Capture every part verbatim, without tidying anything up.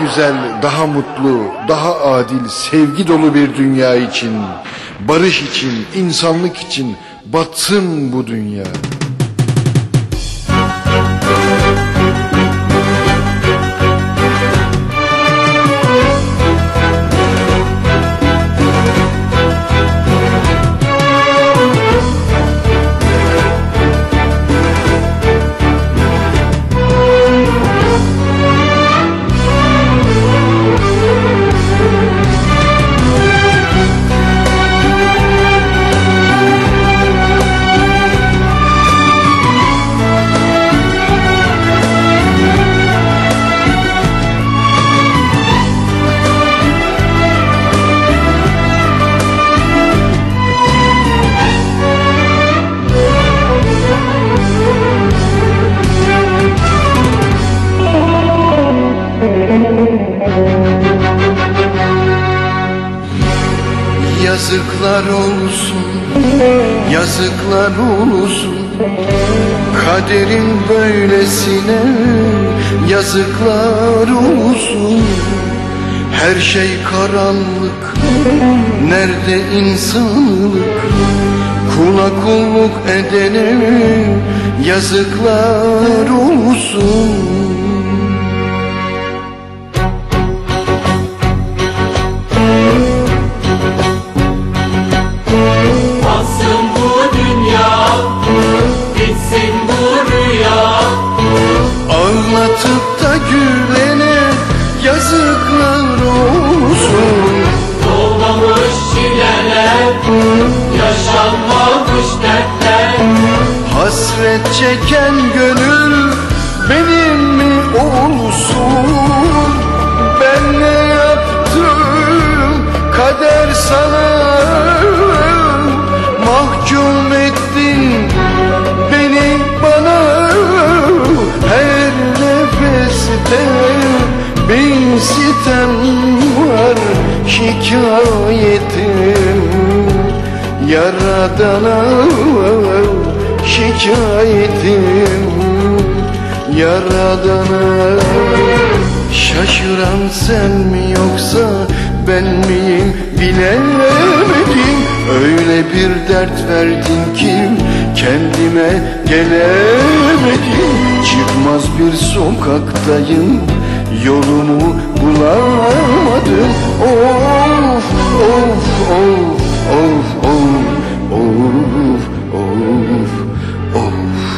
güzel, daha mutlu, daha adil, sevgi dolu bir dünya için, barış için, insanlık için batsın bu dünya. Yazıklar olsun, yazıklar olsun, kaderin böylesine yazıklar olsun. Her şey karanlık, nerede insanlık? Kula kulluk edene yazıklar olsun. Ağlatıp da gülene yazıklar olsun. Dolmamış çileler, yaşanmamış dertler. Hasret çeken gönül benim mi olsun? Ben ne yaptım kader sana? Mahkum ettin beni bana. Her nefeste bin sitem var, şikayetim Yaradan'a, şikayetim Yaradan'a. Şaşıran sen mi yoksa ben miyim bilemedim. Öyle bir dert verdin ki kendime gelemedim. Çıkmaz bir sokaktayım, yolumu bulamadım. Of of of of of of of of.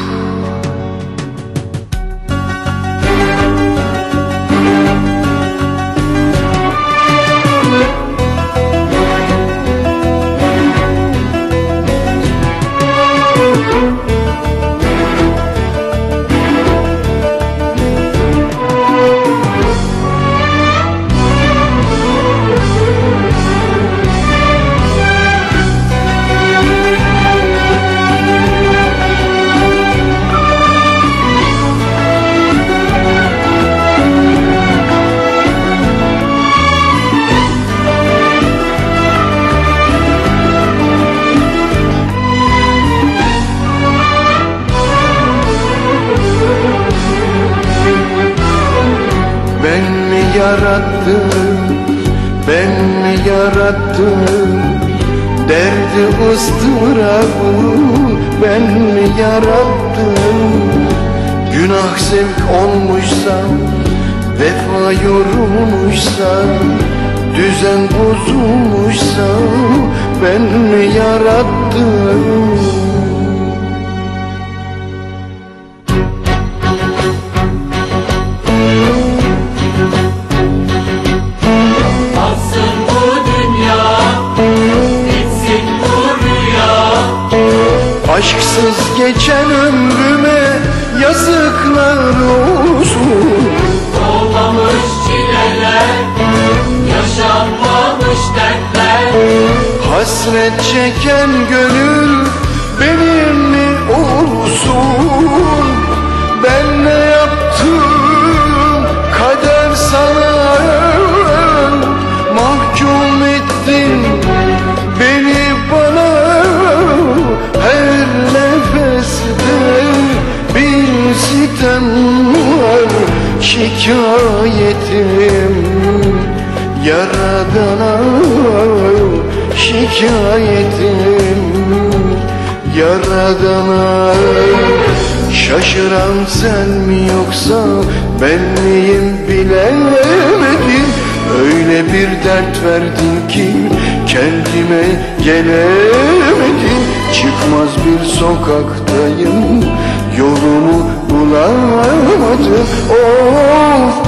Ben mi yarattım, ben mi yarattım derdi ıstırabı, ben mi yarattım? Günah zevk olmuşsa, vefa yorulmuşsa, düzen bozulmuşsa ben mi yarattım? Aşksız geçen ömrüme yazıklar olsun. Olmamış çileler, yaşanmamış dertler. Hasret çeken gönül benim mi olsun? Ben ne yaptım kader sana? Mahkum ettin beni bana. Her nefeste bir sitem var, şikayetim Yaradana şikayetim, Yaradana. Şaşıran sen mi yoksa ben miyim bilemedim. Öyle bir dert verdin ki kendime gelemedim. Çıkmaz bir sokaktayım, yolumu bulamadım. Of